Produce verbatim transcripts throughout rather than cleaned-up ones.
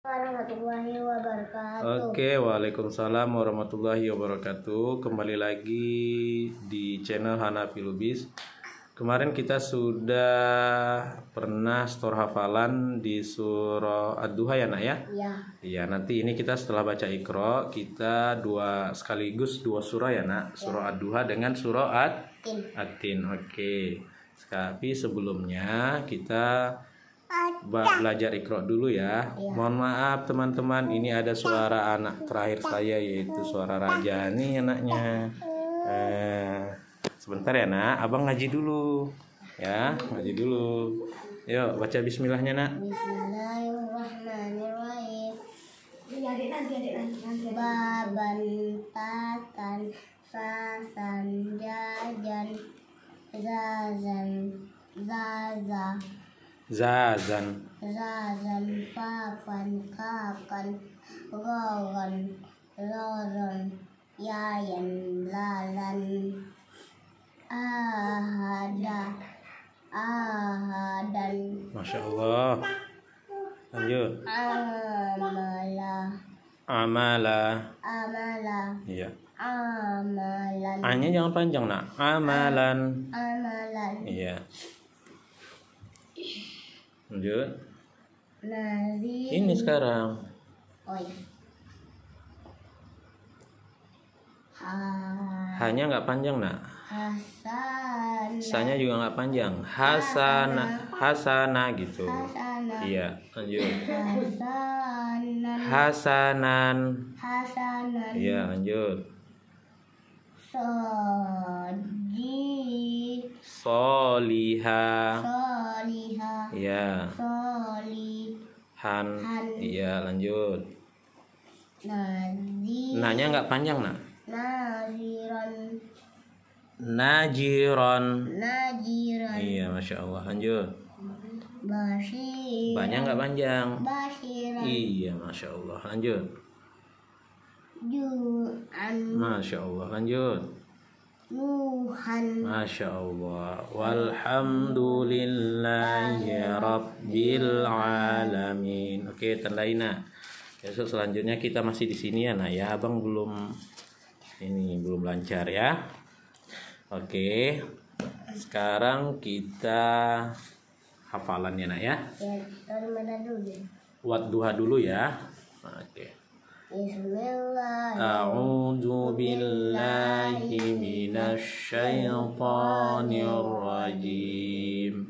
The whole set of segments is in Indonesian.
warahmatullahi wabarakatuh. Oke, waalaikumsalam warahmatullahi wabarakatuh. Kembali lagi di channel Hanafi Lubis. Kemarin kita sudah pernah store hafalan di surah Ad-Duha ya nak ya? Iya. Iya, nanti ini kita setelah baca Iqra, kita dua sekaligus dua surah ya nak, surah Ad-Duha dengan surah Ad-Tin. Ad-Tin. Oke. Tapi sebelumnya kita belajar Iqra dulu ya. Ya. Mohon maaf teman-teman, ini ada suara anak terakhir saya yaitu suara Raja nih anaknya. Eh, sebentar ya nak, abang ngaji dulu ya, ngaji dulu. Yuk baca Bismillahnya nak. Bismillahirrahmanirrahim. Adik nanti, adik nanti. Baban tatan sasan jajan zazan zaza Zazan. zazan papan kakan roron roron yayan lalan ahada ahadan Masya Allah. Lanjut. amala Amala. amala Iya. amalan A-nya jangan panjang nak. Amalan. amalan Iya. Lanjut. nazir Ini sekarang. oh iya ha Hanya nggak panjang nak. hasan Sanya juga nggak panjang. Hasana, hasana gitu. hasana Iya, lanjut. hasanan Hasanan. hasanan Iya, lanjut. sodi Soliha. soliha Iya. solihan Han. Iya, lanjut. nazir Nanya nggak panjang nak. naziran Najiron. najiran Iya, masya Allah. Lanjut. basyiran Banyak nggak panjang. basyiran Iya, masya Allah. Lanjut. ju'an Masya Allah. Lanjut. nuhan Masya Allah. Walhamdulillahi Rabbil Alamin. Oke, tandain nak. Besok selanjutnya kita masih di sini ya nak ya. Abang belum ini belum lancar ya. Oke. Sekarang kita hafalannya nak ya. ya dari mana dulu Wadduha dulu ya. Oke. Bismillah A'udzu billahi minasy syaithanir rajim.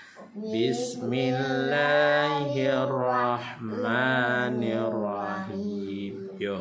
Bismillahirrahmanirrahim. Yo.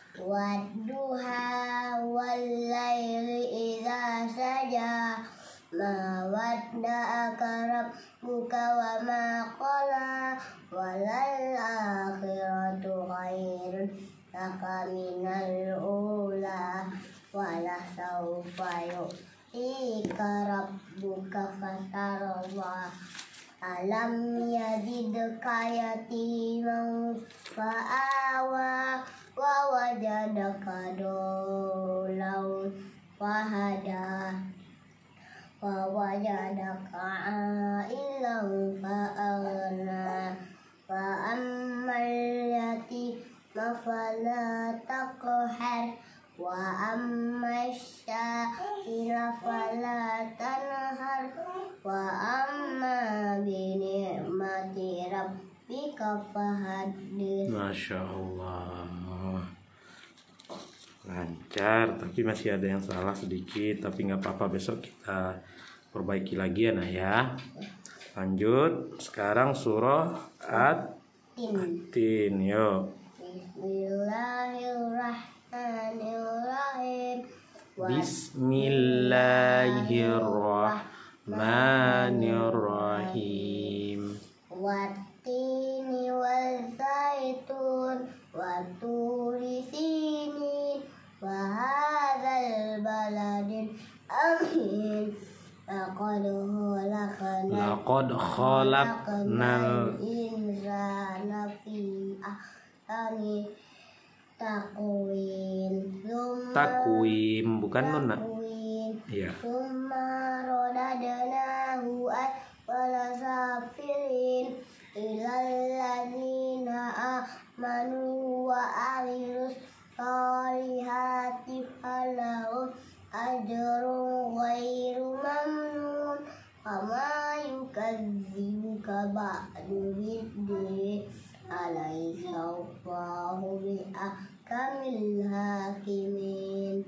wadduha wallaili idza saja ma wadda'aka rabbuka wa ma qala walal akhiratu khairun laka minal ula wala sawfa yu'tika rabbuka fatarwa alam yajidka yatiman fa'awa wa wajadaka dolau fahada wa wajadaka a'ilan fa'agna wa ammal yatima fala taqhar wa amma syakira fala tanhar wa amma bi ni'mati rabbika fahaddith. Masya Allah. Lancar, tapi masih ada yang salah sedikit, tapi nggak apa-apa, besok kita perbaiki lagi ya nak ya. Lanjut, sekarang surah Ad-Tin. Yuk. Bismillahirrahmanirrahim. Bismillahirrahmanirrahim. Wattini waz-zaitun wa turi sinin wa hadzal baladin amin. Laqad khalaqna Laqad khalaqnal insana fi ahsani taqwim. takwim, bukan nun nak. Takwim. Iya. Summa rodadnahu asfala safilin ilal ladzina amanu wa amilus solihati falahum ajrun ghairu mamnun Wama yukadzibuka ba'du biddin Alaysa Allahu bi'ahkamil hakimin.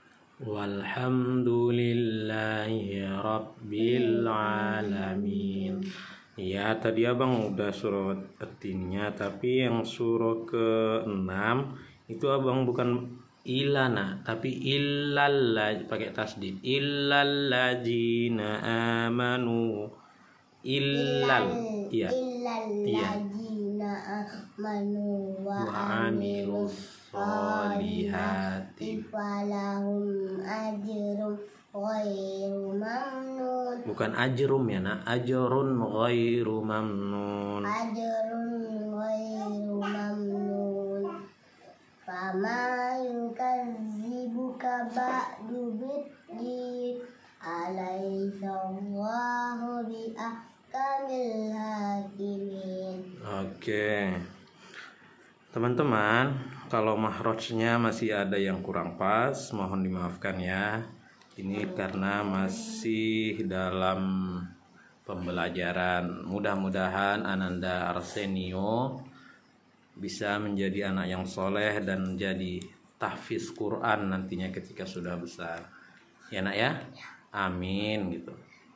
Walhamdulillahi rabbil alamin. Ya, tadi abang udah surat At-Tinnya, tapi yang surah ke enam itu abang bukan ilana tapi illal, pakai tasdid, illal ladzina amanu. Illal, iya, illal iya. ladzina amanu wa Wa amilus solihati solihati. falahum ajrun ghairu mamnun. Bukan ajrum ya nak, ajrun ghairu mamnun. Ajrun ghairu mamnun. Fama yukadzibuka ba'du biddin Alaysa Allahu bi'ahkamil hakimin. Oke, teman-teman, kalau mahrojnya masih ada yang kurang pas, mohon dimaafkan ya. Ini karena masih dalam pembelajaran. Mudah-mudahan Ananda Arsenio bisa menjadi anak yang soleh dan menjadi tahfiz Quran nantinya ketika sudah besar. Ya nak ya? Amin gitu.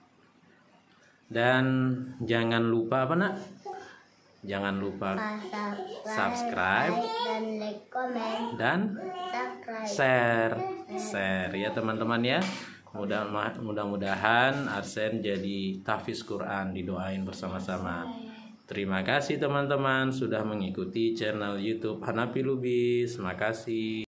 Dan jangan lupa apa nak? Jangan lupa subscribe dan like, komen, dan subscribe. share. Share ya teman-teman ya. Mudah mudah-mudahan Arsen jadi tahfiz Quran, didoain bersama-sama. Terima kasih teman-teman sudah mengikuti channel YouTube Hanafi Lubis. Makasih.